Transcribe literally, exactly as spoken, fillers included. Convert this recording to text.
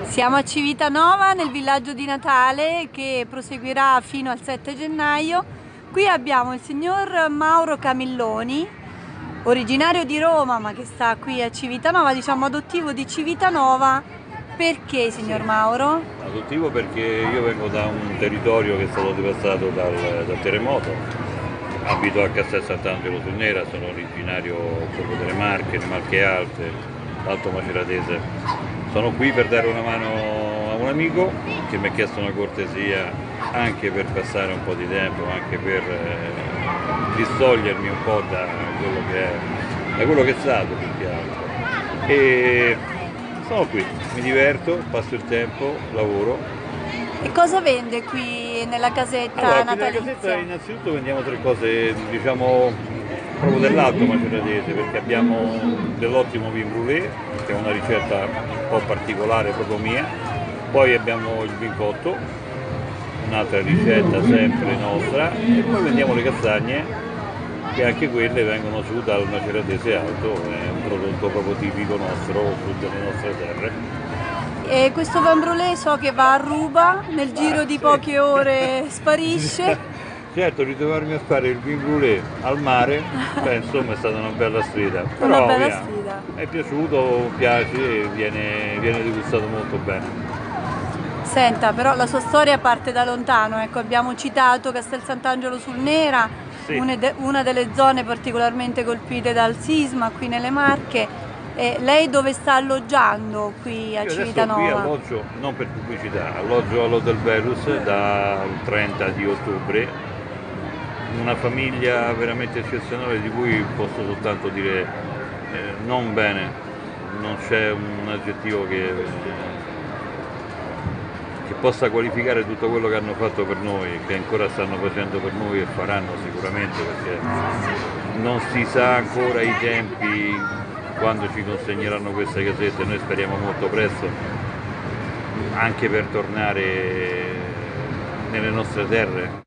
Siamo a Civitanova, nel villaggio di Natale, che proseguirà fino al sette gennaio. Qui abbiamo il signor Mauro Camilloni, originario di Roma ma che sta qui a Civitanova, diciamo adottivo di Civitanova. Perché, signor Mauro? Adottivo perché io vengo da un territorio che è stato devastato dal, dal terremoto, abito a Castel Sant'Angelo sul Nera, sono originario proprio delle Marche, le Marche Alte, l'Alto Maceratese. Sono qui per dare una mano a un amico che mi ha chiesto una cortesia anche per passare un po' di tempo, anche per eh, distogliermi un po' da quello che è, da quello che è stato più che altro. E sono qui, mi diverto, passo il tempo, lavoro. E cosa vende qui nella casetta Allora, qui natalizia? nella casetta innanzitutto vendiamo tre cose, diciamo, proprio dell'Alto Maceratese, perché abbiamo dell'ottimo vin brûlé, che è una ricetta un po' particolare proprio mia, poi abbiamo il vin cotto, un'altra ricetta sempre nostra, e poi vendiamo le castagne, che anche quelle vengono su dal Maceratese Alto, è un prodotto proprio tipico nostro, su delle nostre terre. E questo vin brûlé so che va a ruba, nel giro Ah, di sì. poche ore sparisce. Certo, ritrovarmi a fare il vin brûlé al mare, beh, insomma è stata una bella sfida, Una però bella via, sfida. è piaciuto, piace e viene, viene degustato molto bene. Senta, però la sua storia parte da lontano, ecco, abbiamo citato Castel Sant'Angelo sul Nera, Sì, una, de- una delle zone particolarmente colpite dal sisma qui nelle Marche. E lei dove sta alloggiando qui a io adesso qui Civitanova? alloggio, non per pubblicità, alloggio all'Hotel Velus dal trenta di ottobre, una famiglia veramente eccezionale di cui posso soltanto dire eh, non bene, non c'è un aggettivo che, che possa qualificare tutto quello che hanno fatto per noi, che ancora stanno facendo per noi e faranno sicuramente, perché non si sa ancora i tempi quando ci consegneranno queste casette. Noi speriamo molto presto, anche per tornare nelle nostre terre.